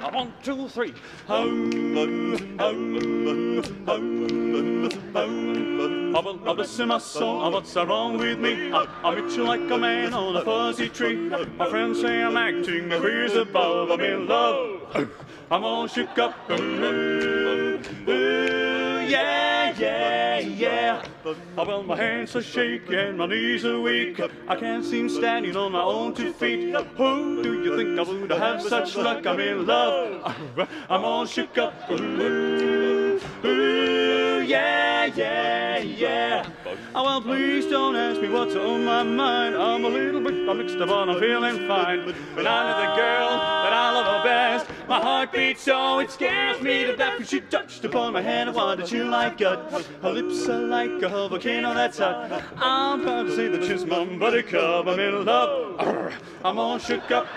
1, 2, 3. Oh, well, bless my soul, oh, what's wrong with me? I'm itching like a man on a fuzzy tree. My friends say I'm acting queer as above. I'm in love. I'm all shook up. Yeah, yeah, yeah. Oh, well, my hands are shaking, my knees are weak. I can't seem standing on my own 2 feet. Who do you think I would have such luck? I'm in love. I'm all shook up. Yeah, yeah, yeah. Oh, well, please don't ask me what's on my mind. I'm a little bit mixed up, but I'm feeling fine. When I'm with the girl that I love the best, my heart beats so it scares me to death. When she touched upon my hand, I wanted you like gut. Her lips are like a volcano that's hot. I'm proud to say that she's my buttercup. I'm in love. I'm all shook up.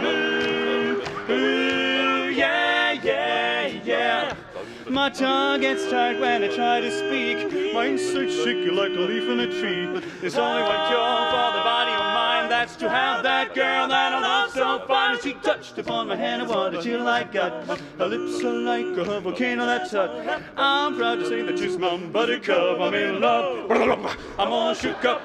Yeah, yeah, yeah. My tongue gets tight when I try to speak. My insides shake like a leaf in a tree. There's only one cure for the body of mine. That's to have that girl that I love so fine. And she touched upon my hand and wanted you like gut. Her lips are like a volcano that's hot. I'm proud to say that she's my buttercup. I'm in love. I'm all shook up.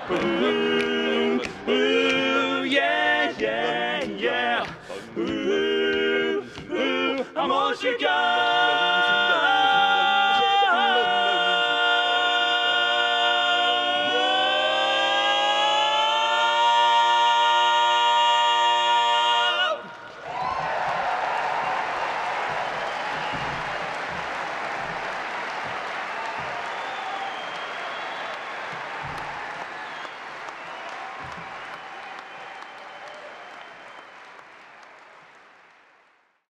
Ooh, yeah, yeah, yeah. Ooh, ooh, I'm all shook up.